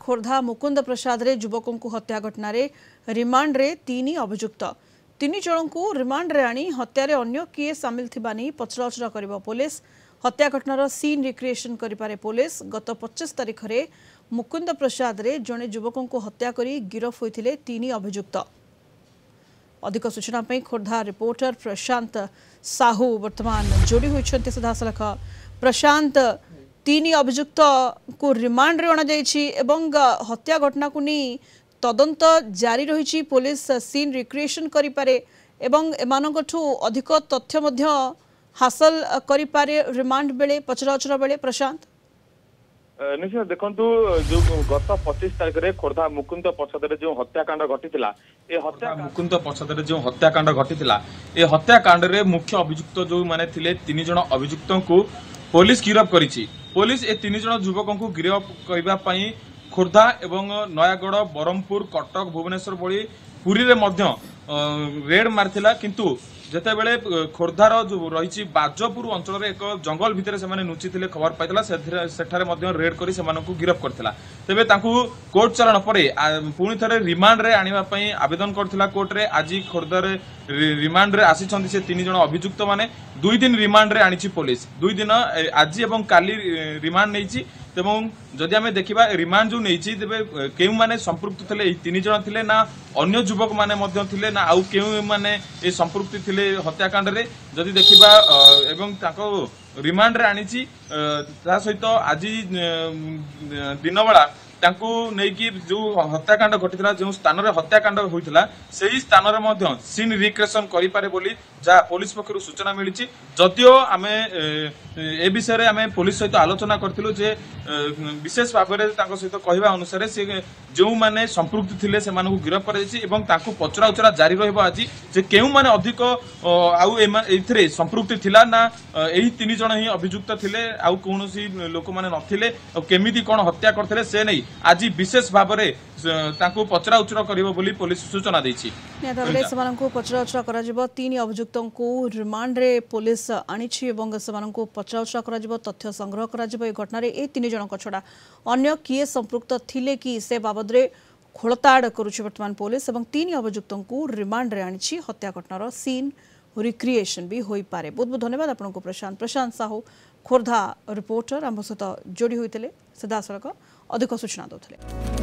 खोर्धा मुकुंद प्रसाद रे युवकों को हत्या घटना रे रिमांड रे 3 अभियुक्त 3 जन को रिमांड रे आनी हत्या रे अन्य किए सामिल थिबा नहीं पचराउचरा करिबो पुलिस। हत्या घटनार सीन रिक्रिएशन करिपारे पुलिस। गत 25 तारिख रे मुकुंद प्रसाद रे जने युवकों को हत्या करी गिरफ होइथिले 3 अभियुक्त। अधिक सूचना पे खोर्धा रिपोर्टर प्रशांत साहू वर्तमान जोड़ी होइछन्ते सीधासलख। प्रशांत, 3 अभियुक्त को रिमांड रे अणा जाइछि एवं हत्या घटना को नहीं तदंत जारी रही। पुलिस सीन रिक्रिएशन करिपारे एवं एमानकठु अधिक तथ्य मध्य हासिल करिपारे रिमांड बेले पचराउचरा बेले। प्रशांत, निश्चय देखु जो गत 25 तारिख में खोर्धा मुकुंद प्रसाद जो हत्याकांड घटी मुकुंद प्रसाद जो हत्याकांड घटी ए हत्याकांड रे मुख्य अभियुक्त जो माने थिले 3 जन अभियुक्तों को पुलिस गिरफ करिछि। पुलिस ए 3 जन युवकों को गिरफ करबा पई खोर्धा एवं नयागढ़, बरहमपुर, कटक, भुवनेश्वर भली पुरी रे मध्य रेड मारथिला, किंतु जेते बेले खोर्धार जो रही बाजपुर अंचल एक जंगल भितर से नुची थे खबर पाइला सेठारे मध्य रेड करी से गिरफ करथिला। तेबे तांकू कोर्ट चलन पर पुणी थे रिमांड रे आनिबा पई आवेदन करथिला कोर्ट रे। आज खोर्धा रे रिमांड रे आसी से 3 जन अभियुक्त माने 2 दिन रिमांड रे आनी पुलिस। 2 दिन आज एवं काली रिमांड नहीं। एवं जदि आम देखा रिमांड जो नहीं तेरे क्यों माने संपृक्त थे 3 जन थे ना अन्य युवक माने ना आउ क्यों माने ए संपृक्ति थे हत्याकांड रे जदि देखा एवं ताको रिमांड रे आनी सहित आज दिन बेला तांकू नेकी जो हत्याकांड घटी जो स्थान रे हत्याकांड होइतिला सेही स्थान रे मध्य सीन रिक्रिएशन करि पारे बोली जा पुलिस पक्षरु सूचना मिली। जदियो आमे ए विषय रे आमे पुलिस सहित आलोचना करथिलु जे विशेष भाव में तांको सहित कहवा अनुसार से जो माने संपृक्त थिले से मानकु गिरफ कर एवं तांको पचरा उचरा जारी रहबो। आज जे केउ माने अधिक आउ एथिरे संपृक्ति थिला ना एही 3 जन ही अभियुक्त थिले आउ कोनोसी लोक माने नथिले केमिति कोन हत्या करथिले से नै आज विशेष भाव में तांको पचरा उचरा करिवो बोली पुलिस सूचना दैछि। नेताबले समानकु पचरा उचरा करा जिवो 3 अभियुक्तों को रिमांड रे पुलिस आनिछि एवं समानकु पचरा उचरा करा जिवो तथ्य संग्रह करा जिवो। ए घटना रे ए 3 जनक छड़ा अन्य किए संपृक्त थिले कि से बाबद रे खोलताड़ करुछि वर्तमान पुलिस एवं 3 अभियुक्तों को रिमांड रे आनिछि। हत्या घटनार सीन रिक्रिएशन भी होई पारे। बहुत बहुत धन्यवाद आपनको प्रशांत साहू खोर्धा रिपोर्टर आम सहित जोड़ी होते सीधासलख अधिक सूचना दौले।